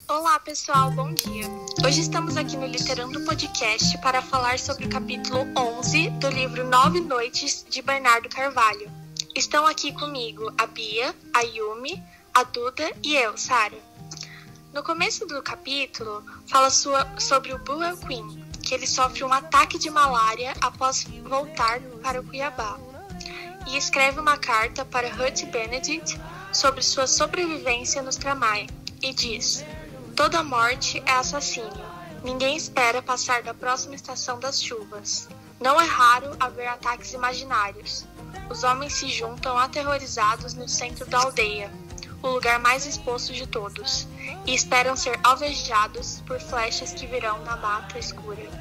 Olá pessoal, bom dia! Hoje estamos aqui no Literando Podcast para falar sobre o capítulo 11 do livro 9 Noites de Bernardo Carvalho. Estão aqui comigo a Bia, a Yumi, a Duda e eu, Sara. No começo do capítulo, fala sobre o Buell Quinn, que ele sofre um ataque de malária após voltar para o Cuiabá. E escreve uma carta para Ruth Benedict sobre sua sobrevivência nos Tramai e diz: toda morte é assassínio. Ninguém espera passar da próxima estação das chuvas. Não é raro haver ataques imaginários. Os homens se juntam aterrorizados no centro da aldeia, o lugar mais exposto de todos, e esperam ser alvejados por flechas que virão na mata escura.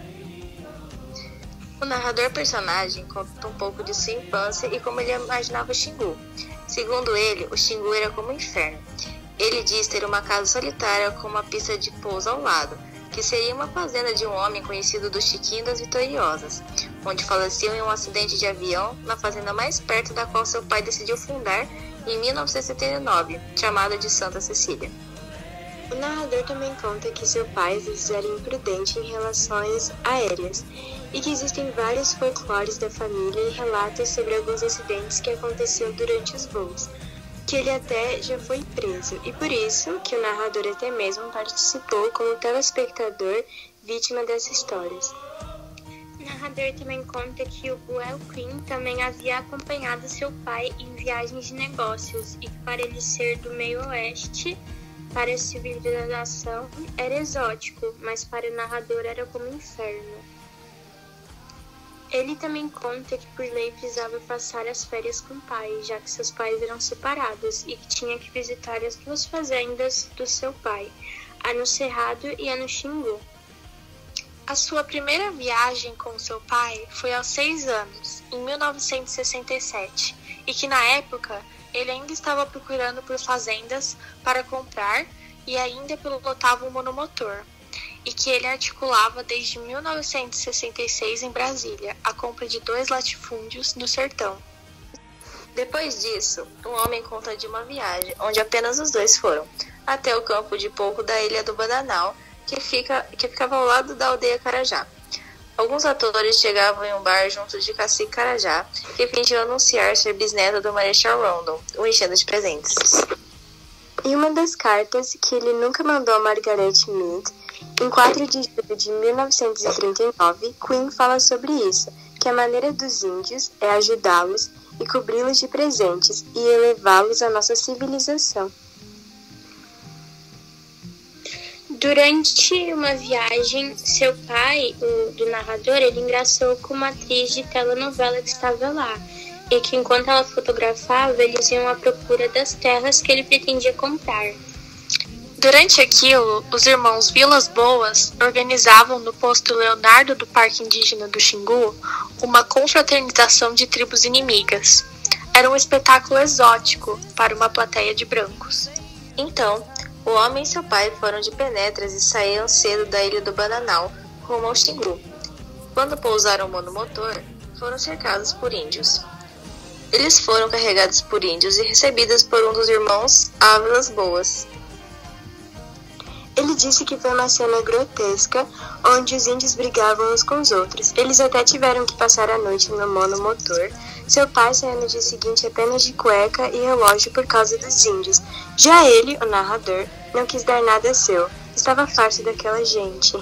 O narrador personagem conta um pouco de sua infância e como ele imaginava o Xingu. Segundo ele, o Xingu era como o inferno. Ele diz ter uma casa solitária com uma pista de pouso ao lado, que seria uma fazenda de um homem conhecido do Chiquinho das Vitoriosas, onde faleceu em um acidente de avião na fazenda mais perto da qual seu pai decidiu fundar em 1979, chamada de Santa Cecília. O narrador também conta que seu pai às vezes era imprudente em relações aéreas e que existem vários folclores da família e relatos sobre alguns acidentes que aconteceram durante os voos, que ele até já foi preso, e por isso que o narrador até mesmo participou como telespectador vítima dessas histórias. O narrador também conta que o Buell Quinn também havia acompanhado seu pai em viagens de negócios e que para ele ser do meio oeste, para a civilização era exótico, mas para o narrador era como um inferno. Ele também conta que por lei precisava passar as férias com o pai, já que seus pais eram separados e que tinha que visitar as duas fazendas do seu pai, a no Cerrado e a no Xingu. A sua primeira viagem com seu pai foi aos 6 anos, em 1967, e que na época ele ainda estava procurando por fazendas para comprar e ainda pilotava um monomotor, e que ele articulava desde 1966 em Brasília a compra de 2 latifúndios no sertão. Depois disso, um homem conta de uma viagem, onde apenas os dois foram, até o campo de pouco da Ilha do Bananal, que ficava ao lado da aldeia Carajá. Alguns atores chegavam em um bar junto de Cacique Carajá, que fingiu anunciar ser bisneto do Marechal Rondon, o enchendo de presentes. Em uma das cartas que ele nunca mandou a Margaret Mead, em 4 de julho de 1939, Quinn fala sobre isso, que a maneira dos índios é ajudá-los e cobri-los de presentes e elevá-los à nossa civilização. Durante uma viagem, seu pai, do narrador, ele engraçou com uma atriz de telenovela que estava lá, e que enquanto ela fotografava, eles iam à procura das terras que ele pretendia comprar. Durante aquilo, os irmãos Vilas Boas organizavam no posto Leonardo do Parque Indígena do Xingu uma confraternização de tribos inimigas. Era um espetáculo exótico para uma plateia de brancos. Então, o homem e seu pai foram de penetras e saíram cedo da Ilha do Bananal, rumo ao Xingu. Quando pousaram o monomotor, foram cercados por índios. Eles foram carregados por índios e recebidos por um dos irmãos Vilas Boas. Ele disse que foi uma cena grotesca, onde os índios brigavam uns com os outros. Eles até tiveram que passar a noite no monomotor. Seu pai saiu no dia seguinte apenas de cueca e relógio por causa dos índios. Já ele, o narrador, não quis dar nada seu. Estava farto daquela gente.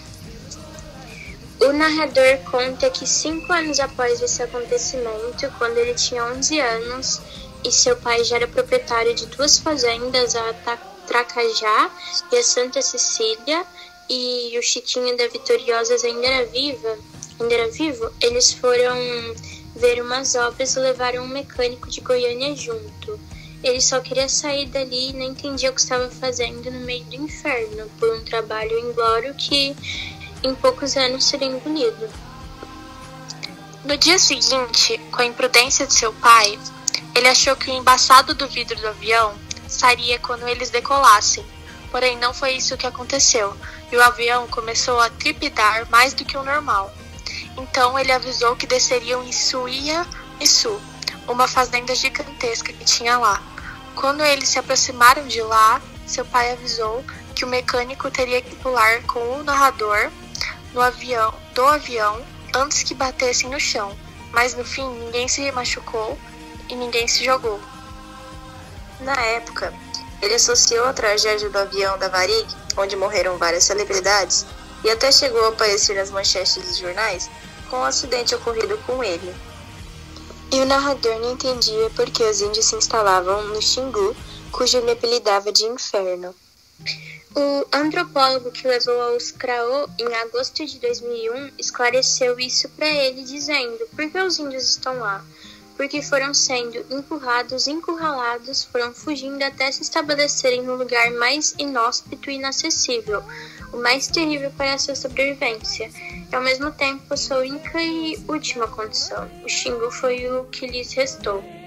O narrador conta que 5 anos após esse acontecimento, quando ele tinha 11 anos e seu pai já era proprietário de 2 fazendas, a Tracajá e a Santa Cecília, e o Chiquinho da Vitoriosas ainda era vivo, eles foram ver umas obras e levaram um mecânico de Goiânia junto. Ele só queria sair dali e não entendia o que estava fazendo no meio do inferno, por um trabalho inglório que em poucos anos seria engolido. No dia seguinte, com a imprudência de seu pai, ele achou que o embaçado do vidro do avião sairia quando eles decolassem, porém não foi isso que aconteceu, e o avião começou a trepidar mais do que o normal. Então ele avisou que desceriam em Suia-Missu, uma fazenda gigantesca que tinha lá. Quando eles se aproximaram de lá, seu pai avisou que o mecânico teria que pular com o narrador do avião antes que batessem no chão, mas no fim ninguém se machucou e ninguém se jogou. Na época, ele associou a tragédia do avião da Varig, onde morreram várias celebridades, e até chegou a aparecer nas manchetes dos jornais, com o acidente ocorrido com ele. E o narrador não entendia por que os índios se instalavam no Xingu, cujo ele apelidava de Inferno. O antropólogo que levou aos Craô em agosto de 2001 esclareceu isso para ele, dizendo: por que os índios estão lá? Porque foram sendo empurrados, encurralados, foram fugindo até se estabelecerem no lugar mais inóspito e inacessível, o mais terrível para a sua sobrevivência, e ao mesmo tempo a sua única e última condição. O Xingu foi o que lhes restou.